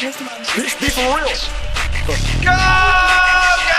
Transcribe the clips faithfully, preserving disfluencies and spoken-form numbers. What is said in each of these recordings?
Bitch, be for real. Go, gang!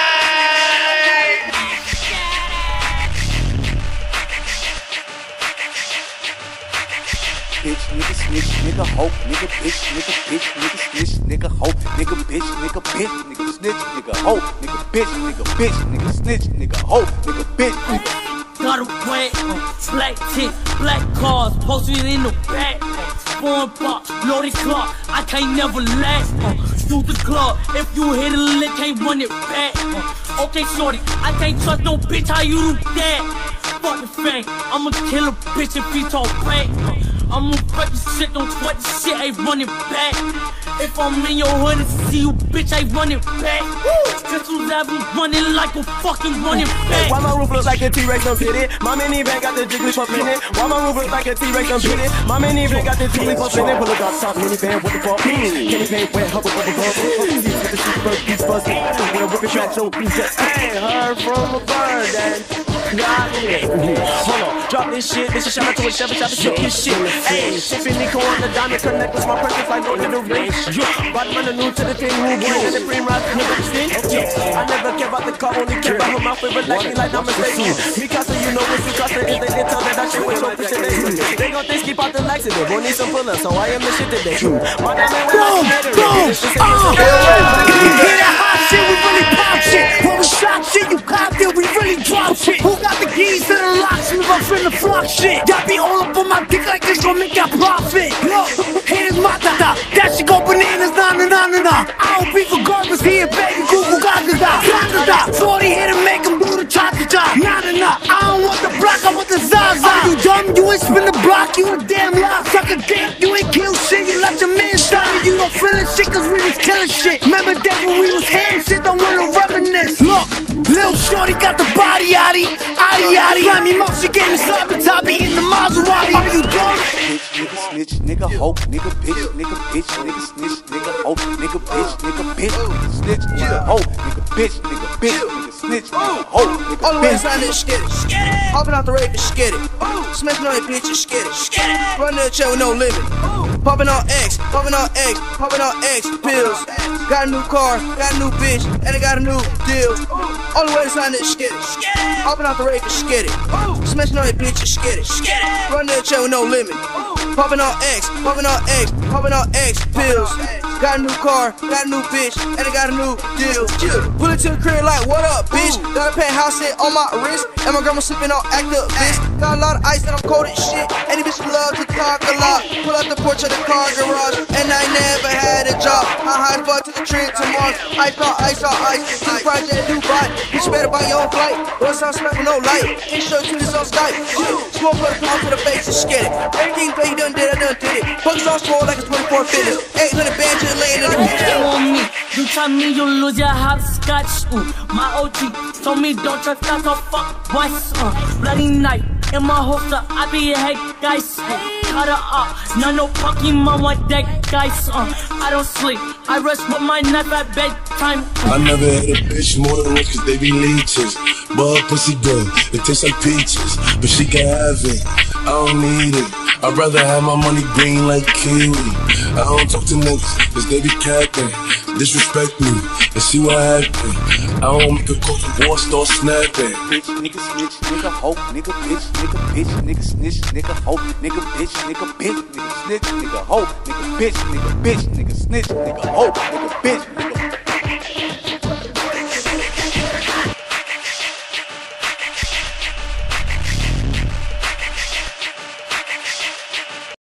Bitch, nigga, snitch, nigga, hoe, nigga, bitch, nigga, bitch, nigga, snitch, nigga, hoe, nigga, bitch, nigga, bitch, nigga, snitch, nigga, hoe, nigga, bitch, nigga, bitch, nigga, snitch, nigga, hoe, nigga, bitch, nigga. Got a wet, black tip, black cars, posted in the back. Foreign pop, loaded clock, I can't never last. Uh, shoot the club, if you hit a lick, can't run it back. Uh, okay, shorty, I can't trust no bitch, how you do that? Fuck the fang, I'ma kill a bitch if he talk back. Uh, I'ma break the shit, don't sweat the shit, ain't running back. If I'm in your hood and see you, bitch, I run it back. Pistols have me running like a fucking running back. Why my roof look like a T-Rex, I'm pitted? My minivan got the Jigglypuff in it. Why my roof look like a T-Rex, I'm pitted? My minivan got the Jigglypuff in it. Pull a drop top minivan, what the fuck? Kenny paint wet, hubba bubba bubba. Get the super bird, beats buzzing. We're whipping track, so beats just. I ain't heard from a bird, and got it. Hold on, drop this shit. This is shout out to a chef, shout out to his shit. Ayy, shipping Nico on the diamond connect with my purchase like no little ring. But man, I'm new to the thing, who boy, and the free ride in the thing. I never care about the car, only care about my favorite like me like I'm mistaken. Mikasa, you know what's Mikasa is, they can tell that that shit was so appreciated. They gon' think keep out the likes of it, won't need some pull-ups, so I am the shit today. My name is Boom, boom, oh, you hear that hot shit, we really pop shit. When we shot shit, you copped it, we really drop shit. Who got the keys to the locks, move up in the flock shit. Y'all be all up on my dick like this gon' make that profit. Look, haters matata, that shit go bananas, nah, nah, nah, nah, nah. I don't be for garbage here, baby, Google Gaga, Gaga, Gaga. forty here to make them do the cha-cha-cha. Nah, nah, nah, I don't want the block, I want the Zaza. Are you dumb? You ain't spin the block, you a damn lie. Suck a dick, you ain't kill shit, you let your man stop it. You don't feel it shit, cause we was killing shit. Remember that when we was ham shit, don't wanna reminisce. Look, Lil Shorty got the body, yaddy, yaddy, yaddy. Slimy mouth, she gave me sloppy toppy in the Maserati. Are you dumb? Bitch, nigga, snitch, nigga, hoe, nigga, bitch, nigga, bitch, nigga, snitch, nigga, hoe, nigga, bitch, nigga, bitch, nigga, snitch, nigga, hoe, nigga, bitch, nigga, bitch, nigga, snitch, nigga, hoe, nigga, All the way bitch. inside this skid it. Hopping out the rave to skid it. Smashing on your bitch and skid it. Running the chair with no limit. Popping on X, popping on X, popping on X pills. Got a new car, got a new bitch, and I got a new deal. All the way inside this skid it. Hopping out the rave to skid it. Smashing on your bitch and skid it. Running the chair with no limit. Popping on X, popping on X, popping on X pills. Got a new car, got a new bitch, and I got a new deal. Pull it to the crib like, what up, bitch? Got a penthouse set on my wrist, and my grandma sipping on active, bitch. Got a lot of ice and I'm cold as shit. Any bitch love to talk a lot. Pull out the porch of the car garage, and I never had a job. I high fuck to the trip to Mars. I thought ice on ice, to the project Dubai. Bitch, better buy your own flight. What's up, smack with no light? Intro to this on Skype. Smoke for the pound to the face and skid it. Everything play done did, I done did it. Bugs on swole like it's twenty-four fitness. eight hundred bands just laying in the kitchen. On me, you try me, you lose your hopscotch. Ooh, my O G told me don't trust that, so fuck what's uh, bloody knife in my holster. I be a head guys. Uh, cut her up, now no Pokemon want that guys. Uh, I don't sleep, I rest with my knife at bedtime. I never had a bitch more than once cause they be leeches. But her pussy good, it tastes like peaches. But she can have it, I don't need it. I'd rather have my money green like kiwi. I don't talk to niggas cause they be capping. Disrespect me and see what happen. I don't make a call to war, start snapping. Bitch, nigga, snitch, nigga, hoe, nigga, bitch, nigga, bitch, nigga, snitch, nigga, hoe, nigga, bitch, nigga, bitch, nigga, snitch, nigga, hoe, nigga, bitch, nigga, bitch, nigga, snitch, nigga, hoe, nigga, bitch, nigga.